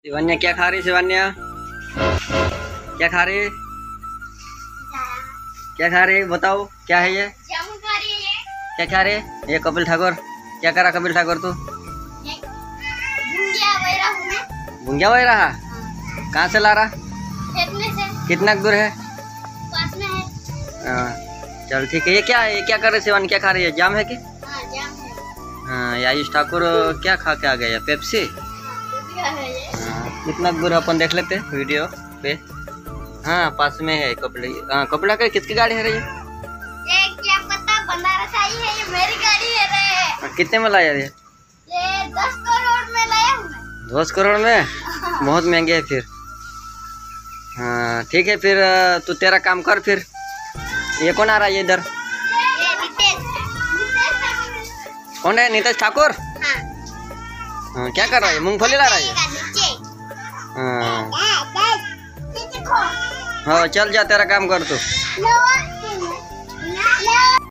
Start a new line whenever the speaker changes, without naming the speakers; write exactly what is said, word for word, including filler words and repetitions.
शिवान्या क्या खा रही? शिवान्या क्या खा रही? क्या खा रही बताओ, क्या है ये?
जामुन खा रही है।
क्या खा रहे? ये कपिल ठाकुर क्या करा? कपिल ठाकुर तू
भुंजिया वगैरह हूँ मैं।
भुंजिया वही रहा? कहाँ से ला रहा?
खेत में से।
कितना दूर है?
पास में है।
हाँ, चल ठीक है। ये क्या है? ये क्या कर रहे? शिवानी क्या खा रही है? जाम है कि?
हाँ जाम है।
हाँ, ये आयुष ठाकुर क्या खा के आ गया? पेप्सी।
क्या है ये?
हाँ, कितना दूर है अपन देख लेते हैं वीडियो पे। हाँ, पास में है कपिल। हाँ, कपिल ठाकुर किसकी गाड़ी है रे?
ये क्या पता, बनारस आई है, ये मेरी गाड़ी है रे।
कितने में लाया ये?
ये दस करोड़ में लाया हूँ मैं।
दस करोड़ में? बहुत महंगे है फिर। हाँ ठीक है, फिर तू तेरा काम कर फिर। ये कौन आ रहा है ये इधर?
ये नितेश। नितेश ठाकुर।
कौन है? नीतीश ठाकुर।
हाँ।
हाँ, क्या कर रहा है? मूंगफली ला रहा है?
नीचे।
हाँ
नीचे खो।
हाँ, चल जा, तेरा काम कर तू।
लो।